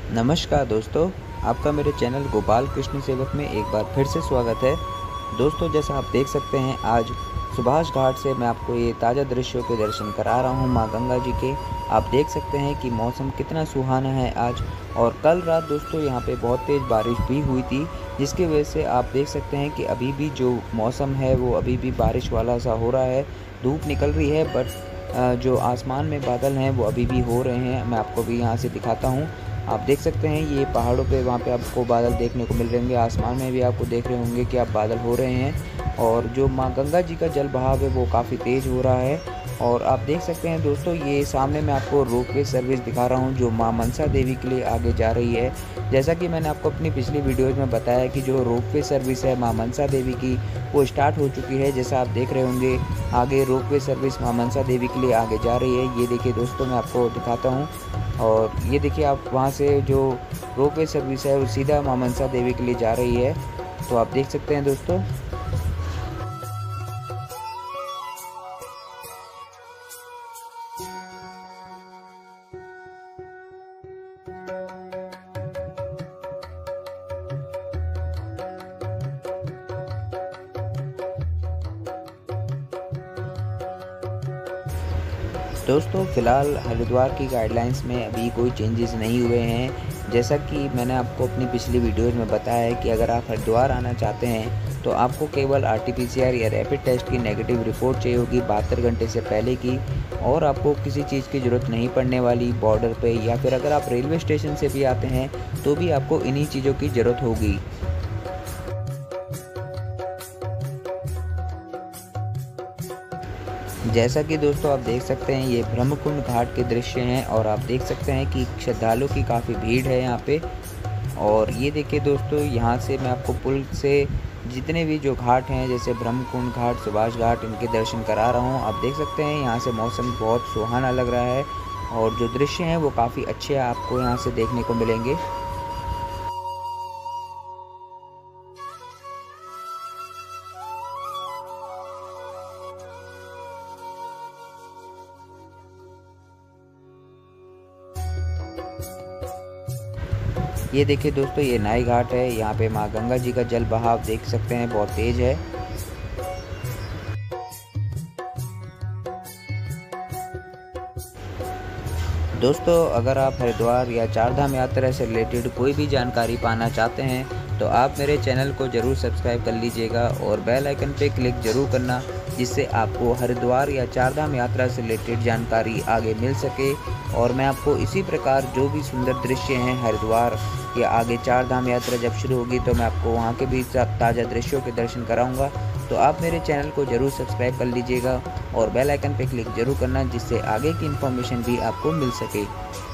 नमस्कार दोस्तों, आपका मेरे चैनल गोपाल कृष्ण सेवक में एक बार फिर से स्वागत है। दोस्तों, जैसा आप देख सकते हैं, आज सुभाष घाट से मैं आपको ये ताज़ा दृश्यों के दर्शन करा रहा हूँ माँ गंगा जी के। आप देख सकते हैं कि मौसम कितना सुहाना है आज। और कल रात दोस्तों यहाँ पे बहुत तेज़ बारिश भी हुई थी, जिसकी वजह से आप देख सकते हैं कि अभी भी जो मौसम है वो अभी भी बारिश वाला सा हो रहा है। धूप निकल रही है, बट जो आसमान में बादल हैं वो अभी भी हो रहे हैं। मैं आपको भी यहाँ से दिखाता हूँ। आप देख सकते हैं ये पहाड़ों पे, वहाँ पे आपको बादल देखने को मिल रहे होंगे। आसमान में भी आपको देख रहे होंगे कि आप बादल हो रहे हैं। और जो माँ गंगा जी का जल बहाव है वो काफ़ी तेज़ हो रहा है। और आप देख सकते हैं दोस्तों, ये सामने मैं आपको रोपवे सर्विस दिखा रहा हूँ जो माँ मनसा देवी के लिए आगे जा रही है। जैसा कि मैंने आपको अपनी पिछली वीडियोज़ में बताया कि जो रोपवे सर्विस है माँ मनसा देवी की, वो स्टार्ट हो चुकी है। जैसा आप देख रहे होंगे, आगे रोपवे सर्विस माँ मनसा देवी के लिए आगे जा रही है। ये देखिए दोस्तों, मैं आपको दिखाता हूँ। और ये देखिए, आप वहाँ से जो रोपवे सर्विस है वो सीधा माँ मनसा देवी के लिए जा रही है। तो आप देख सकते हैं दोस्तों। दोस्तों, फ़िलहाल हरिद्वार की गाइडलाइंस में अभी कोई चेंजेस नहीं हुए हैं। जैसा कि मैंने आपको अपनी पिछली वीडियोज़ में बताया है कि अगर आप हरिद्वार आना चाहते हैं तो आपको केवल RT-PCR या रैपिड टेस्ट की नेगेटिव रिपोर्ट चाहिए होगी 72 घंटे से पहले की। और आपको किसी चीज़ की ज़रूरत नहीं पड़ने वाली बॉर्डर पे, या फिर अगर आप रेलवे स्टेशन से भी आते हैं तो भी आपको इन्हीं चीज़ों की ज़रूरत होगी। जैसा कि दोस्तों आप देख सकते हैं, ये ब्रह्मकुंड घाट के दृश्य हैं। और आप देख सकते हैं कि श्रद्धालुओं की काफ़ी भीड़ है यहाँ पे। और ये देखिए दोस्तों, यहाँ से मैं आपको पुल से जितने भी जो घाट हैं, जैसे ब्रह्मकुंड घाट, सुभाष घाट, इनके दर्शन करा रहा हूँ। आप देख सकते हैं यहाँ से मौसम बहुत सुहाना लग रहा है और जो दृश्य हैं वो काफ़ी अच्छे आपको यहाँ से देखने को मिलेंगे। ये देखिए दोस्तों, ये नाई घाट है। यहाँ पे माँ गंगा जी का जल बहाव देख सकते हैं, बहुत तेज है। दोस्तों, अगर आप हरिद्वार या चारधाम यात्रा से रिलेटेड कोई भी जानकारी पाना चाहते हैं तो आप मेरे चैनल को ज़रूर सब्सक्राइब कर लीजिएगा और बेल आइकन पे क्लिक ज़रूर करना, जिससे आपको हरिद्वार या चारधाम यात्रा से रिलेटेड जानकारी आगे मिल सके। और मैं आपको इसी प्रकार जो भी सुंदर दृश्य हैं हरिद्वार या आगे चारधाम यात्रा जब शुरू होगी तो मैं आपको वहाँ के भी ताज़ा दृश्यों के दर्शन कराऊँगा। तो आप मेरे चैनल को ज़रूर सब्सक्राइब कर लीजिएगा और बेल आइकन पे क्लिक ज़रूर करना, जिससे आगे की इन्फॉर्मेशन भी आपको मिल सके।